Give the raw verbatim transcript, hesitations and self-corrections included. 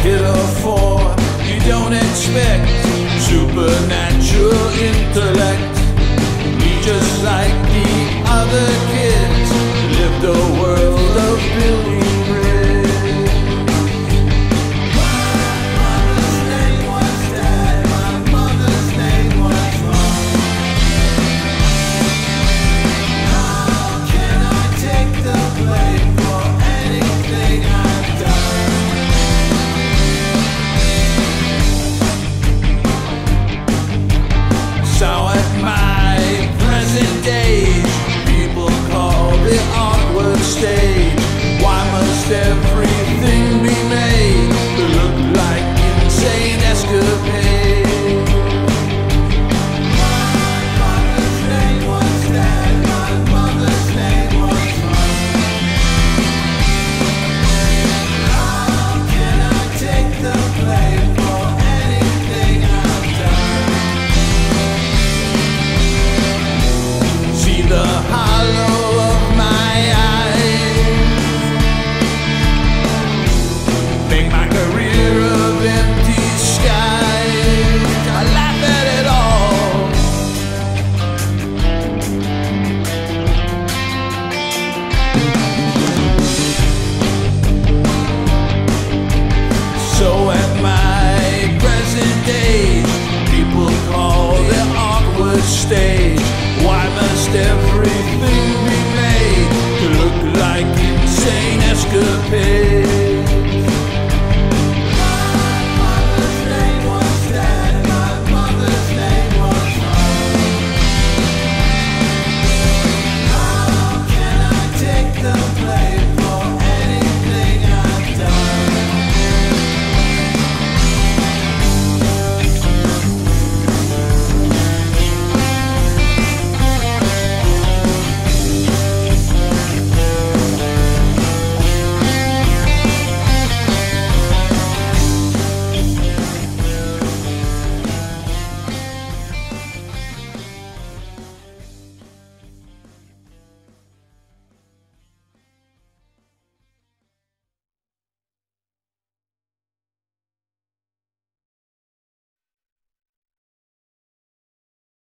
hit a four. You don't expect supernatural intellect. We just like the other kids lived a world of Billy Red. So at my present age, people call the awkward stage. Why must everything be made